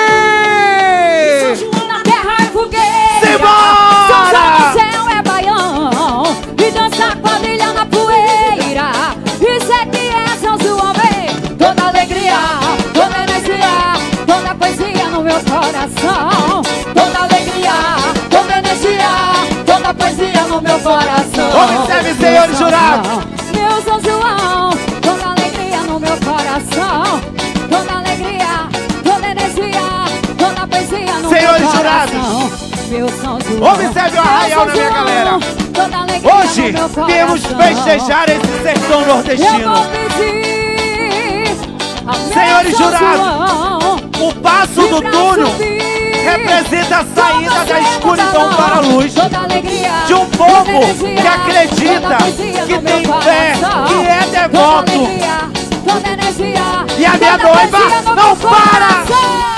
Na terra é fogueira. Simbora! São João do céu é baião. E dançar quadrilha na poeira. Isso é que é São João, vem. Toda alegria, toda energia, toda poesia no meu coração. Toda alegria, toda energia, toda poesia no meu coração. Observe, senhores jurados. Meu São João, toda alegria no meu coração. Toda alegria, toda energia, toda poesia no Senhores meu jurados. coração. Meu São João, Observe o arraial na minha galera. toda alegria Hoje no meu coração. viemos festejar esse sertão Eu nordestino. vou pedir a meu Senhores São jurados, João, o passo do pra túnel subir. representa a saída da escuridão para a luz Toda alegria, de um toda povo energia, que acredita, toda poesia que no meu tem fé, coração. que é Toda devoto. alegria, toda energia, E a minha toda noiva poesia no não meu para. coração.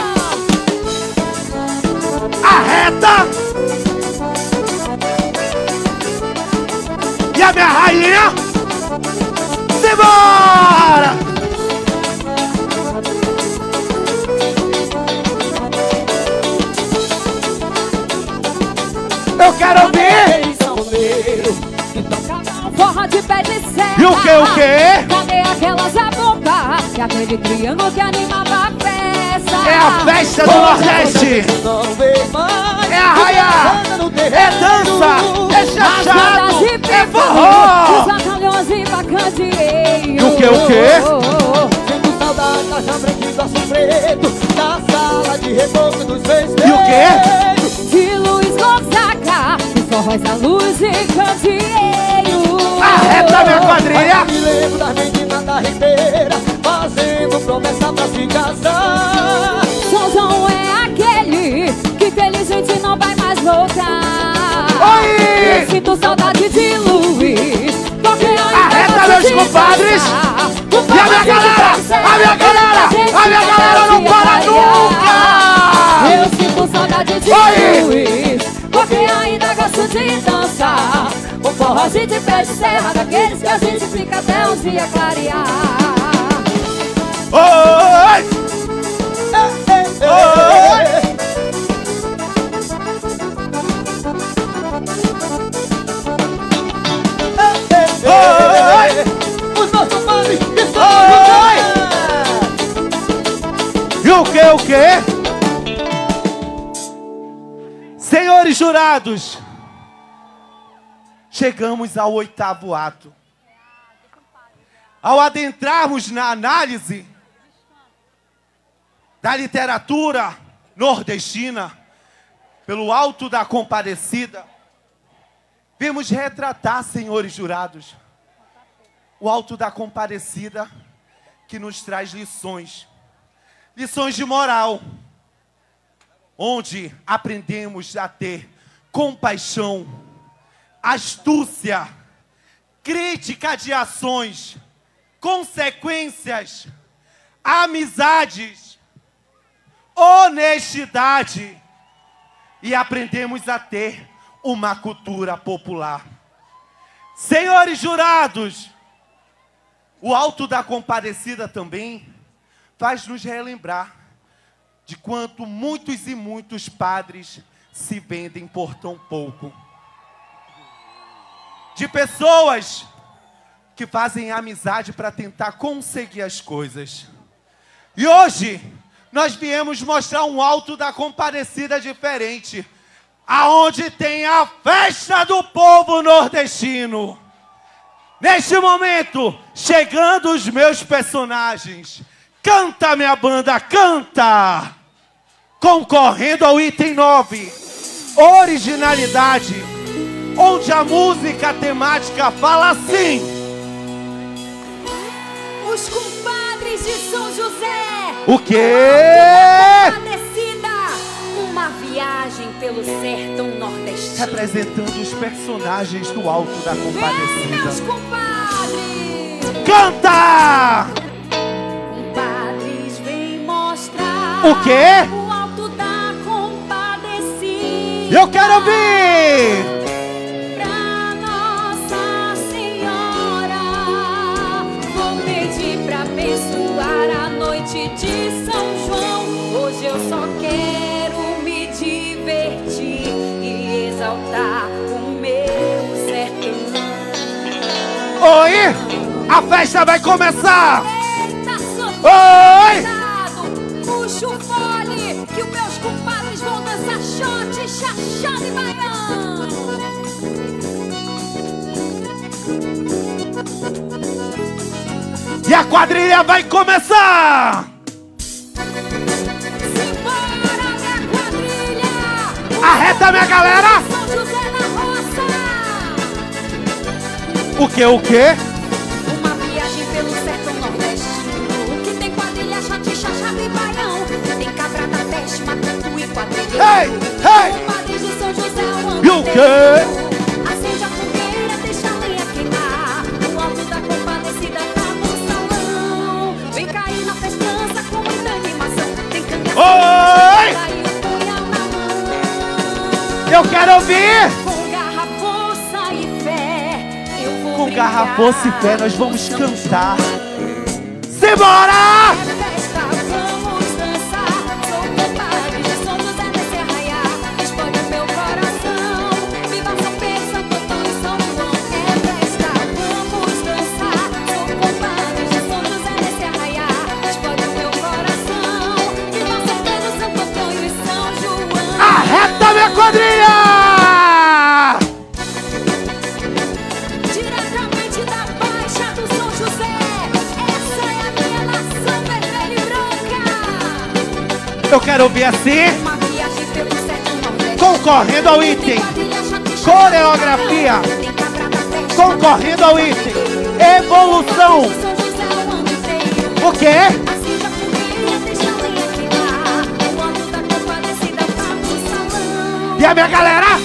Arreta! E a minha rainha? Simbora! Eu quero ouvir! Forró de pé de serra. E o quê? Cadê aquela zabumba? E aquele triângulo que animava a festa. É a festa do Nordeste! Não vê mais. É arraiar! É dança! É chachado! É forró! Os batalhões e bacandeeiros. E o quê? Sinto saudade da jambra de Gosto Preto, da sala de reboco dos festejos. E o quê? De Luiz Gonzaga, os forróis da luz e candeeiro. Arreta minha quadrilha! Me lembro das meninas da ribeira, fazendo promessa pra se casar. São João é aquele que inteligente não vai mais voltar. Oi! Eu sinto saudade de Luiz, porque ainda Arreta, gosto meus de compadres! dançar. E a minha galera! A minha galera! A minha galera não para nunca! Eu sinto saudade de Oi! Luiz, porque ainda gosto de dançar. Um forrozinho de pé de serra, daqueles que a gente fica até o dia clarear. Oi! Oi! Oi! Os nossos compadres de São Oi! José. E o quê? Senhores jurados, chegamos ao 8º ato. Ao adentrarmos na análise da literatura nordestina, pelo Alto da Compadecida, vimos retratar, senhores jurados, o Alto da Compadecida, que nos traz lições de moral, onde aprendemos a ter compaixão, astúcia, crítica de ações, consequências, amizades, honestidade, e aprendemos a ter uma cultura popular. Senhores jurados, o Alto da Compadecida também faz nos relembrar de quanto muitos e muitos padres se vendem por tão pouco. De pessoas que fazem amizade para tentar conseguir as coisas. E hoje, nós viemos mostrar um Alto da Compadecida diferente, aonde tem a festa do povo nordestino. Neste momento, chegando os meus personagens. Canta, minha banda, canta! Concorrendo ao item 9, originalidade, onde a música temática fala assim. Os compadres de São José. O quê? Compadecida, uma viagem pelo sertão nordestino. Representando os personagens do Alto da Vem, meus Compadecida. compadres. Canta! Compadres, vem mostrar O quê? o Alto da Compadecida. Eu quero ouvir! Pra Nossa Senhora, vou pedir pra abençoar a noite de São João. Hoje eu só quero me divertir e exaltar o meu sertão. Oi! A festa vai começar! Eita, sou Oi! puxa o fole, que os meus compadres vão dançar shot, chachado e baião. E a quadrilha vai começar! Simbora, minha quadrilha! Arreta, minha galera! São José na roça! O quê, o quê? Uma viagem pelo sertão nordestino, que tem quadrilha, shot, chachado e baião. Tem cabra da peste, matuto e quadrilha. Ei, ei! Compadres de São José, o ano E o quê? inteiro. Acende a fogueira, deixa a lenha queimar. O Alto da Compadecida tá no salão. Vem cair na festança com muita animação. Tem cangaceiro, Oi! e o punhal na mão. Eu quero ouvir! Com garra, força e fé, eu vou Com brincar. garra, força e fé, nós vamos São cantar. João. Simbora! É festa, vamos dançar. Sou compadre de São José nesse arraiar. Explode o meu coração. Viva São Pedro, Santo Antônio e São João. É festa, vamos dançar. Sou compadre de São José nesse arraiar. Explode o meu coração. Viva São Pedro, Santo Antônio e São João. Arreta, minha quadrilha! Diretamente da Baixa do São José. Essa é a minha nação vermelha e branca. Eu quero ouvir assim, Uma viagem pelo sertão nordeste. concorrendo ao item. Coreografia. Concorrendo ao item. Evolução. O quê? E a minha galera?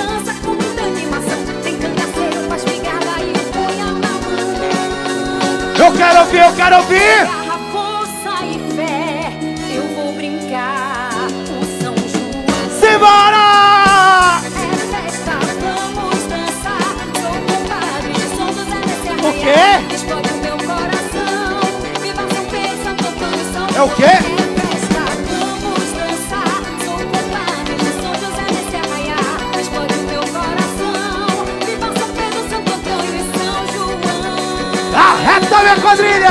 Eu quero ouvir, eu quero ouvir! Garra, força e fé, eu vou brincar com São João. Simbora! É festa, vamos dançar. Sou compadre de São José nesse arraial. O quê? Explode o meu coração. Viva São Pedro, Santo Antônio e São João. É o quê? É festa, vamos dançar. Sou compadre de São José nesse arraial. Explode o meu coração. Viva São Pedro, Santo Antônio e São João. Arreta, minha quadrilha!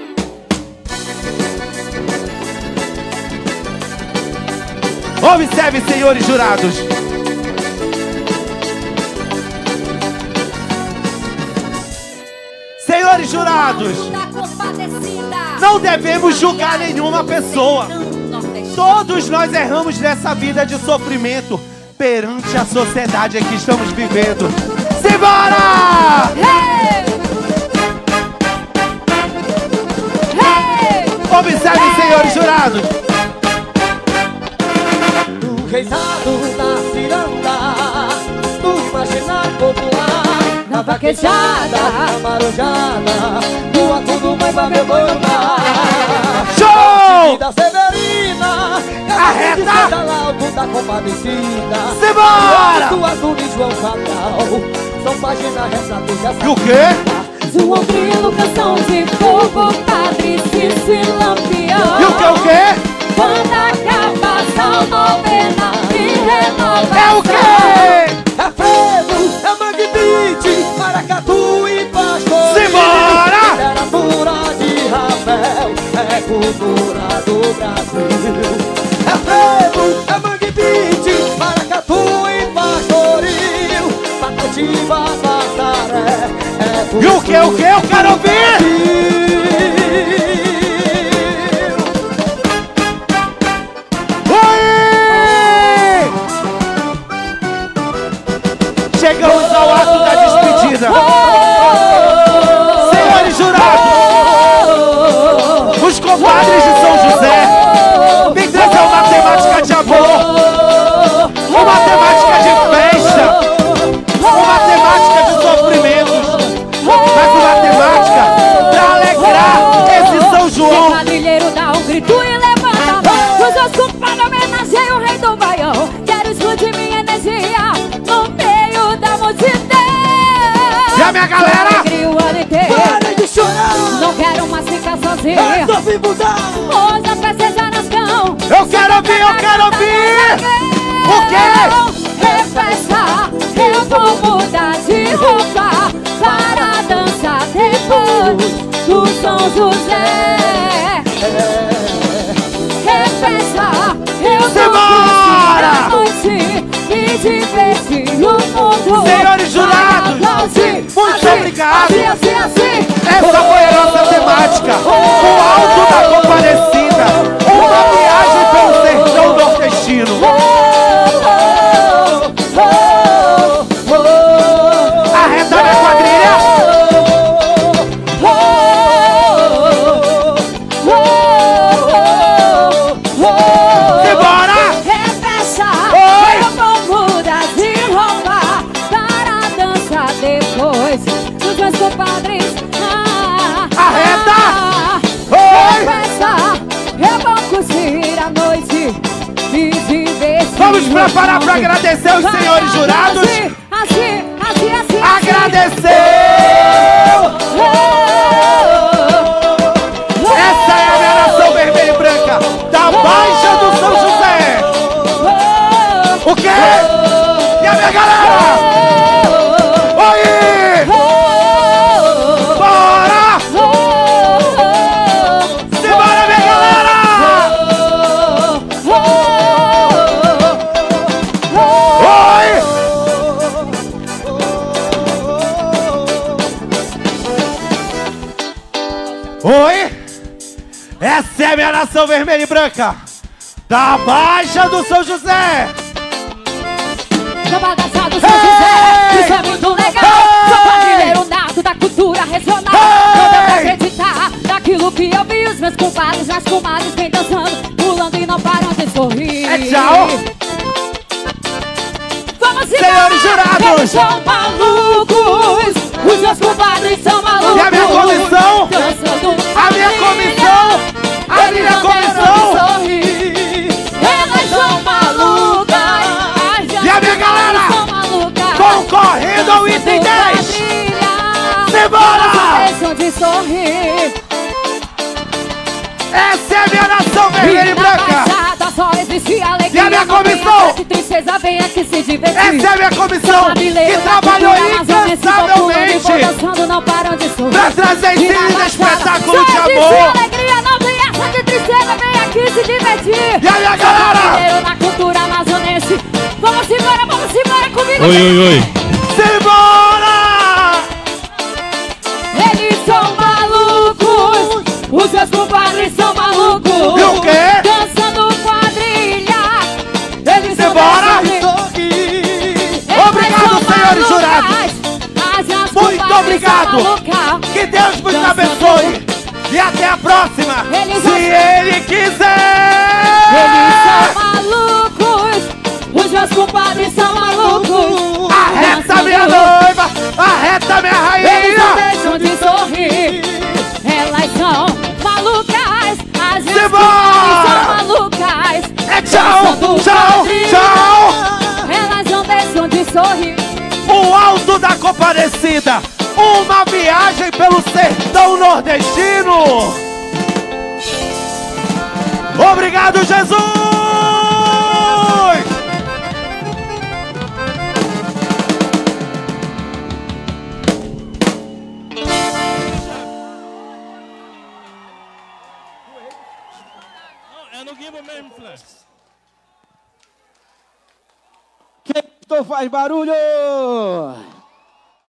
Observe, senhores jurados. Senhores jurados, Da Compadecida. não devemos julgar nenhuma pessoa. Todos nós erramos nessa vida de sofrimento perante a sociedade em que estamos vivendo. Simbora! Observe, senhores jurados. Do reizado na ciranda, do imaginário popular, na vaquejada, na marujada, do acordo mais pra meu boiar. Show! Da Severina, Arreta! Alto da Compadecida, Simbora! do azul de João Cabral, são páginas retratos dessa E o quê? João Grilo, canção de fogo, Padre Cícero Lampião. é cultura do Brasil. É frevo, é mangue beat, maracatu e pastoril, patativa, passaré, é cultura. E o que? Eu quero ouvir! Oi! Chegamos ao ato da despedida. Senhores jurados, os compadres de São José vem trazer uma temática de amor, uma temática de festa, uma temática de sofrimentos, mas uma temática para alegrar esse São João. O quadrilheiro dá um grito e levanta a mão. Os meus compadres homenageiam o rei do Baião. Quero explodir minha energia no meio da multidão. E a minha galera? Para de chorar! Não quero mais ficar sozinho. Eu tô vivo da... Hoje a festa é Janascão. Eu quero ouvir! O quê? É festa, eu vou mudar de roupa para dançar depois do São José. É festa, eu vou Simbora! curtir a noite e divertir o mundo. Senhores jurados, muito obrigado! Assim. Essa foi a nossa temática, o Alto da Comparecida, uma viagem pelo sertão nordestino. Arreta minha quadrilha! Simbora! É festa, Oi! eu vou mudar de roupa para dançar depois dos meus compadres. Arreta! É Oi! festa, eu vou curtir a noite e divertir. Vamos preparar para agradecer os senhores jurados. Assim. Agradecer! Essa é a minha nação vermelha e branca da Baixa do São José. O quê? E a minha galera? Oi! Bora! Simbora, minha galera! Oi! Oi! Essa é a minha nação vermelha e branca da Baixa do São José. Sou bagaçado do São José, isso é muito legal. Sou quadrilheiro nato da cultura regional. Não dá pra acreditar naquilo que eu vi. Os meus compadres, minhas comadres vem dançando, pulando e não param de sorrir. É tchau! Vamos Senhores jurados! Eles são malucos, os meus compadres são malucos. E a minha comissão? Dançando A minha comissão! A minha comissão! Elas são malucas. E a minha galera? São malucas. Concorrendo ao item 10! Simbora! Deixam de sorrir. Essa é a minha nação vermelha e branca! Baixada só existe alegria. E a minha não tem comissão? essa de tristeza, vem aqui se divertir. Essa é a minha comissão que trabalhou incansavelmente não param de sorrir. pra trazer esse lindo espetáculo de Só existe amor! alegria, não tem essa de tristeza, vem aqui se divertir. E a minha galera? Brasileiro na cultura amazonense. Vamos embora comigo. Oi. Simbora! Eles são malucos, os seus compadres são malucos. E o quê? Dançando quadrilha, eles são Simbora! malucos. Obrigado, senhores jurados! Muito obrigado! Maluca. Que Deus vos abençoe! E até a próxima! Eles Se são- Ele quiser! Eles são malucos, os meus compadres são malucos. Arreta minha noiva! Arreta minha Eles não rainha! deixam de sorrir. Elas são malucas, as minhas Simbora! compadres são malucas. É tchau! Dançando Tchau! quadrilha. Tchau! Elas não deixam de sorrir. O Alto da Comparecida! Uma viagem pelo sertão nordestino! Obrigado, Jesus! É no Guimba mesmo, Flash. Quem gostou faz barulho!